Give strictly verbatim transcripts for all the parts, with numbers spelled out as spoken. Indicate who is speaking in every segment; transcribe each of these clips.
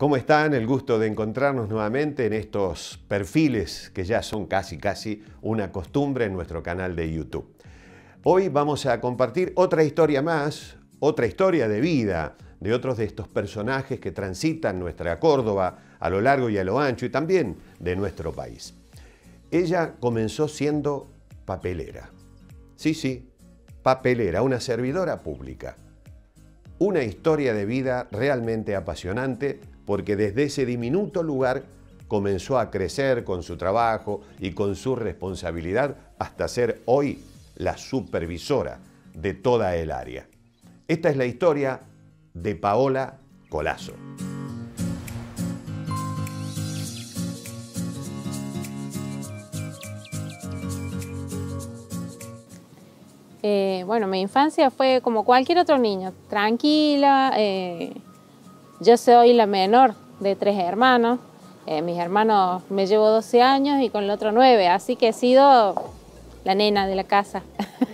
Speaker 1: ¿Cómo están? El gusto de encontrarnos nuevamente en estos perfiles que ya son casi casi una costumbre en nuestro canal de YouTube. Hoy vamos a compartir otra historia más, otra historia de vida de otros de estos personajes que transitan nuestra Córdoba a lo largo y a lo ancho y también de nuestro país. Ella comenzó siendo papelera. Sí, sí, papelera, una servidora pública. Una historia de vida realmente apasionante porque desde ese diminuto lugar comenzó a crecer con su trabajo y con su responsabilidad hasta ser hoy la supervisora de toda el área. Esta es la historia de Paola Colazo.
Speaker 2: Eh, bueno, mi infancia fue como cualquier otro niño, tranquila. Eh, yo soy la menor de tres hermanos. Eh, mis hermanos me llevo doce años y con el otro nueve, así que he sido la nena de la casa.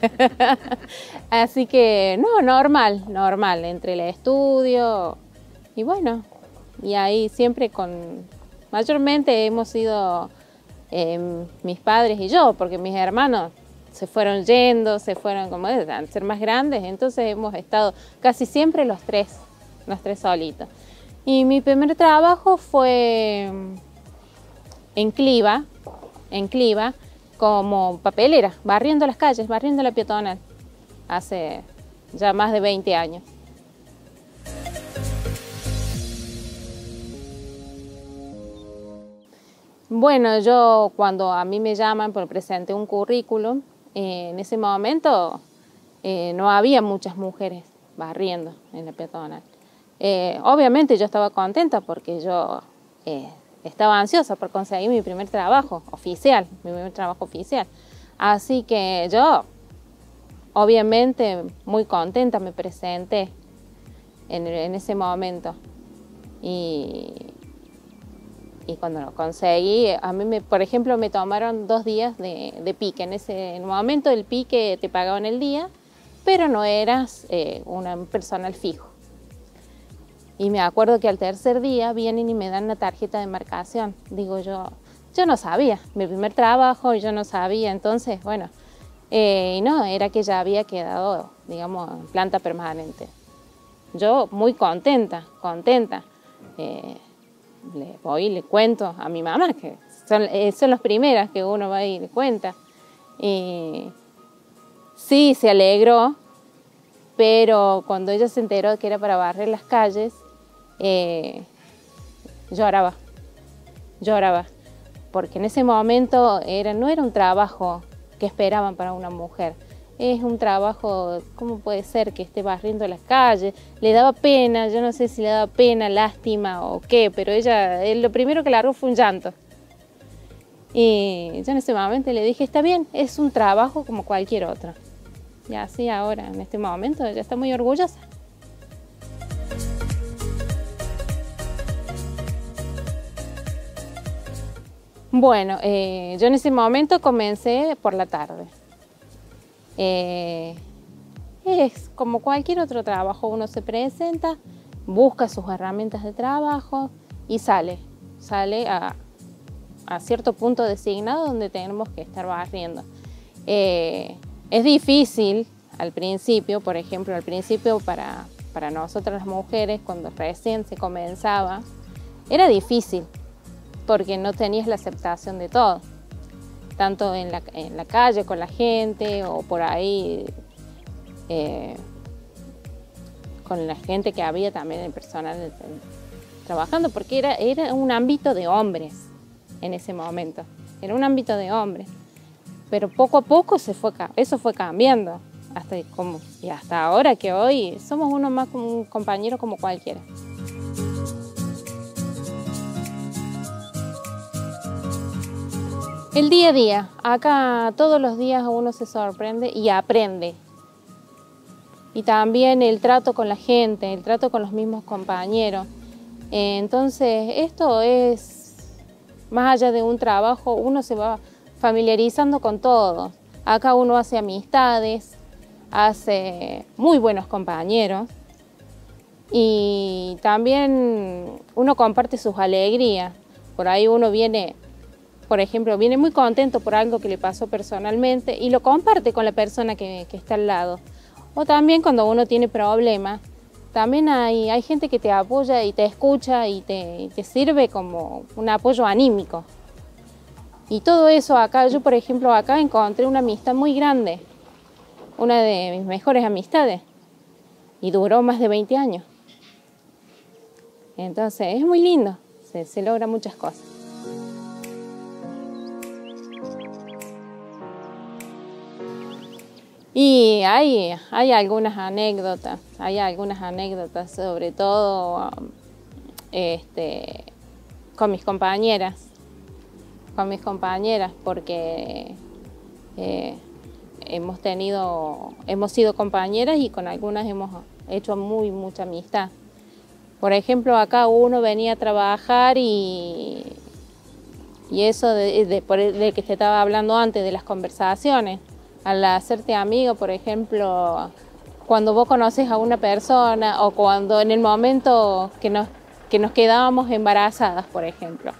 Speaker 2: Así que, no, normal, normal, entre el estudio y bueno, y ahí siempre con, mayormente hemos sido eh, mis padres y yo, porque mis hermanos se fueron yendo, se fueron como a ser más grandes, entonces hemos estado casi siempre los tres, los tres solitos. Y mi primer trabajo fue en Cliva, en Cliva, como papelera, barriendo las calles, barriendo la peatonal, hace ya más de veinte años. Bueno, yo cuando a mí me llaman, porque presenté un currículum, eh, en ese momento eh, no había muchas mujeres barriendo en la peatonal. Eh, obviamente yo estaba contenta porque yo eh, estaba ansiosa por conseguir mi primer trabajo oficial, mi primer trabajo oficial. Así que yo, obviamente, muy contenta me presenté en, en ese momento. Y, y cuando lo conseguí, a mí, me, por ejemplo, me tomaron dos días de, de pique. En ese momento el pique te pagaban el día, pero no eras eh, un personal fijo. Y me acuerdo que al tercer día vienen y me dan una tarjeta de marcación. Digo, yo, yo no sabía, mi primer trabajo, yo no sabía. Entonces, bueno, eh, y no, era que ya había quedado, digamos, en planta permanente. Yo muy contenta, contenta. Eh, le voy y le cuento a mi mamá, que son, eh, son las primeras que uno va y le cuenta. Y sí, se alegró, pero cuando ella se enteró que era para barrer las calles, Eh, lloraba, lloraba, porque en ese momento era, no era un trabajo que esperaban para una mujer, es un trabajo, ¿cómo puede ser que esté barriendo las calles? Le daba pena, yo no sé si le daba pena, lástima o qué, pero ella, lo primero que largó fue un llanto. Y yo en ese momento le dije, está bien, es un trabajo como cualquier otro. Y así ahora, en este momento, ella está muy orgullosa. Bueno, eh, yo en ese momento comencé por la tarde. Eh, es como cualquier otro trabajo, uno se presenta, busca sus herramientas de trabajo y sale, sale a, a cierto punto designado donde tenemos que estar barriendo. Eh, es difícil al principio, por ejemplo, al principio para, para nosotras las mujeres, cuando recién se comenzaba, era difícil, porque no tenías la aceptación de todo, tanto en la, en la calle con la gente o por ahí eh, con la gente que había también, el personal eh, trabajando, porque era, era un ámbito de hombres en ese momento, era un ámbito de hombres, pero poco a poco se fue, eso fue cambiando, hasta, como, y hasta ahora que hoy somos uno más como un compañero como cualquiera. El día a día, acá todos los días uno se sorprende y aprende. Y también el trato con la gente, el trato con los mismos compañeros. Entonces, esto es, más allá de un trabajo, uno se va familiarizando con todo. Acá uno hace amistades, hace muy buenos compañeros. Y también uno comparte sus alegrías. Por ahí uno viene, por ejemplo, viene muy contento por algo que le pasó personalmente y lo comparte con la persona que, que está al lado. O también cuando uno tiene problemas, también hay, hay gente que te apoya y te escucha y te, y te sirve como un apoyo anímico. Y todo eso acá, yo por ejemplo acá encontré una amistad muy grande, una de mis mejores amistades, y duró más de veinte años. Entonces es muy lindo, se, se logran muchas cosas. Y hay, hay algunas anécdotas, hay algunas anécdotas, sobre todo este, con mis compañeras, con mis compañeras, porque eh, hemos tenido, hemos sido compañeras y con algunas hemos hecho muy mucha amistad. Por ejemplo, acá uno venía a trabajar y, y eso de, de, de, de que te estaba hablando antes, de las conversaciones. Al hacerte amigo, por ejemplo, cuando vos conoces a una persona o cuando en el momento que nos, que nos quedábamos embarazadas, por ejemplo.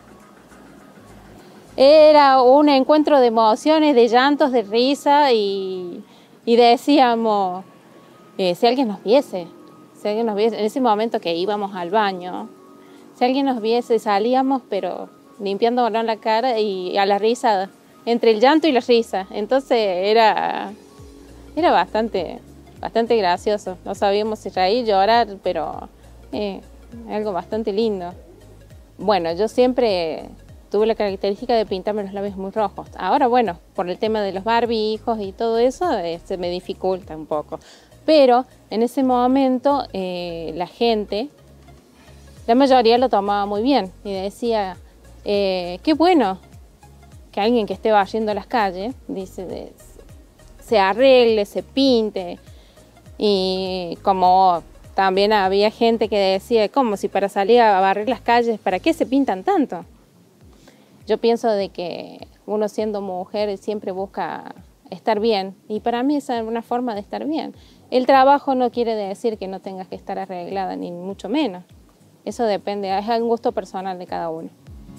Speaker 2: Era un encuentro de emociones, de llantos, de risa y, y decíamos, eh, si alguien nos viese, si alguien nos viese, en ese momento que íbamos al baño, si alguien nos viese, salíamos pero limpiándonos la cara y a la risa, entre el llanto y la risa. Entonces era, era bastante, bastante gracioso. No sabíamos si reír, llorar, pero eh, algo bastante lindo. Bueno, yo siempre tuve la característica de pintarme los labios muy rojos. Ahora, bueno, por el tema de los barbijos y todo eso, eh, se me dificulta un poco. Pero en ese momento eh, la gente, la mayoría lo tomaba muy bien y decía, eh, qué bueno que alguien que esté barriendo las calles, dice, de, se arregle, se pinte. Y como también había gente que decía, ¿cómo? Si para salir a barrer las calles, ¿para qué se pintan tanto? Yo pienso de que uno siendo mujer siempre busca estar bien, y para mí esa es una forma de estar bien. El trabajo no quiere decir que no tengas que estar arreglada, ni mucho menos. Eso depende, es un gusto personal de cada uno.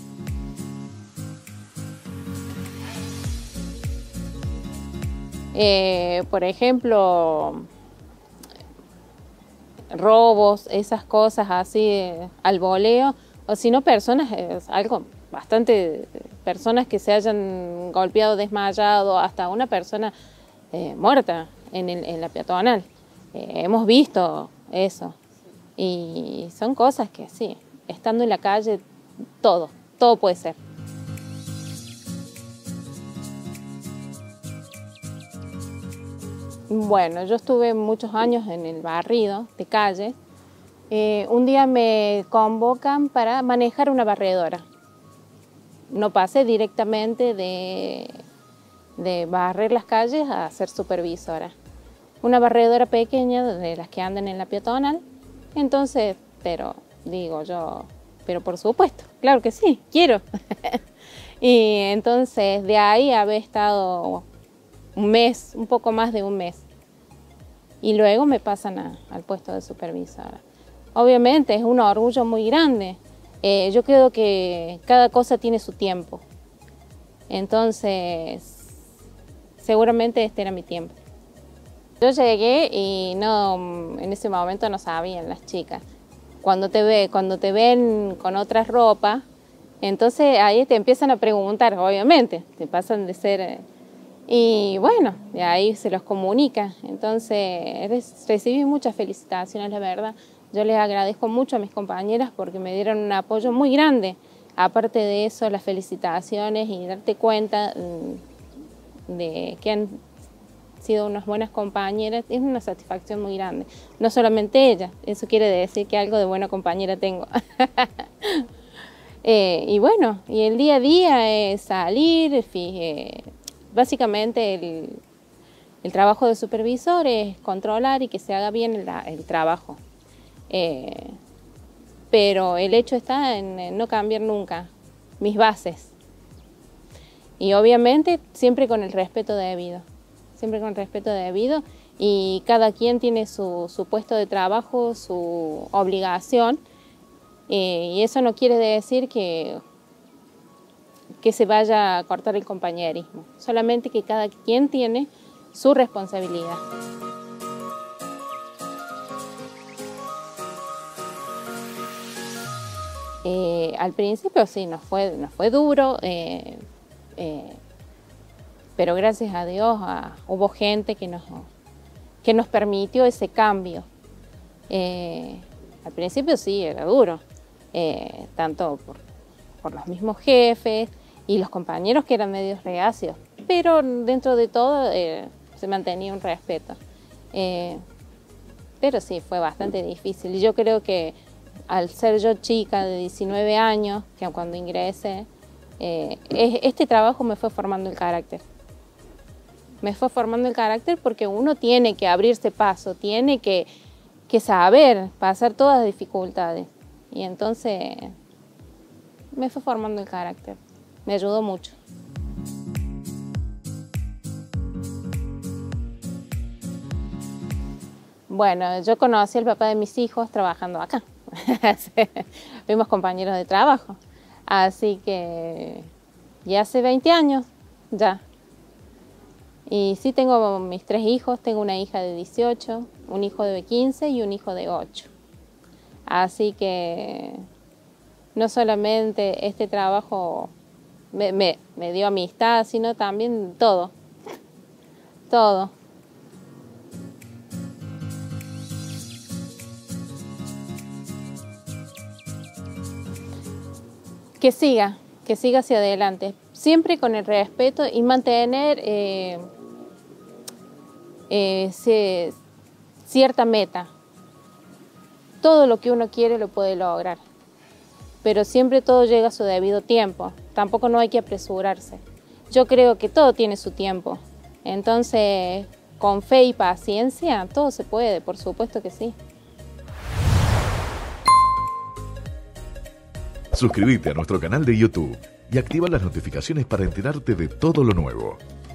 Speaker 2: Eh, por ejemplo, robos, esas cosas así eh, al voleo, o si no personas, eh, algo bastante, personas que se hayan golpeado, desmayado, hasta una persona eh, muerta en, el, en la peatonal. Eh, hemos visto eso y son cosas que sí, estando en la calle, todo, todo puede ser. Bueno, yo estuve muchos años en el barrido de calle. Eh, un día me convocan para manejar una barredora. No pasé directamente de, de barrer las calles a ser supervisora. Una barredora pequeña de las que andan en la peatonal. Entonces, pero digo yo, pero por supuesto, claro que sí, quiero. Y entonces de ahí había estado un mes, un poco más de un mes. Y luego me pasan a, al puesto de supervisora. Obviamente es un orgullo muy grande. Eh, yo creo que cada cosa tiene su tiempo. Entonces, seguramente este era mi tiempo. Yo llegué y no, en ese momento no sabían las chicas. Cuando te, ve, cuando te ven con otras ropas, entonces ahí te empiezan a preguntar, obviamente, te pasan de ser... Y bueno, de ahí se los comunica. Entonces recibí muchas felicitaciones, la verdad. Yo les agradezco mucho a mis compañeras porque me dieron un apoyo muy grande. Aparte de eso, las felicitaciones y darte cuenta de que han sido unas buenas compañeras, es una satisfacción muy grande. No solamente ellas, eso quiere decir que algo de buena compañera tengo. eh, y bueno, y el día a día es salir, fije, básicamente el, el trabajo de supervisor es controlar y que se haga bien el, el trabajo. Eh, pero el hecho está en, en no cambiar nunca mis bases. Y obviamente siempre con el respeto debido. Siempre con el respeto debido y cada quien tiene su, su puesto de trabajo, su obligación, eh, y eso no quiere decir que, que se vaya a cortar el compañerismo, solamente que cada quien tiene su responsabilidad. Eh, al principio sí, nos fue, nos fue duro, eh, eh, pero gracias a Dios a, hubo gente que nos, que nos permitió ese cambio. Eh, al principio sí, era duro, eh, tanto por, por los mismos jefes y los compañeros que eran medios reacios, pero dentro de todo eh, se mantenía un respeto. Eh, pero sí, fue bastante difícil y yo creo que al ser yo chica de diecinueve años, que cuando ingresé, eh, este trabajo me fue formando el carácter. Me fue formando el carácter porque uno tiene que abrirse paso, tiene que, que saber pasar todas las dificultades. Y entonces me fue formando el carácter. Me ayudó mucho. Bueno, yo conocí al papá de mis hijos trabajando acá. Fuimos compañeros de trabajo, así que ya hace veinte años ya. Y sí tengo mis tres hijos, tengo una hija de dieciocho, un hijo de quince y un hijo de ocho. Así que no solamente este trabajo me, me, me dio amistad, sino también todo, todo. Que siga, que siga hacia adelante, siempre con el respeto y mantener eh, eh, se, cierta meta. Todo lo que uno quiere lo puede lograr, pero siempre todo llega a su debido tiempo, tampoco no hay que apresurarse. Yo creo que todo tiene su tiempo, entonces con fe y paciencia todo se puede, por supuesto que sí.
Speaker 3: Suscríbete a nuestro canal de YouTube y activa las notificaciones para enterarte de todo lo nuevo.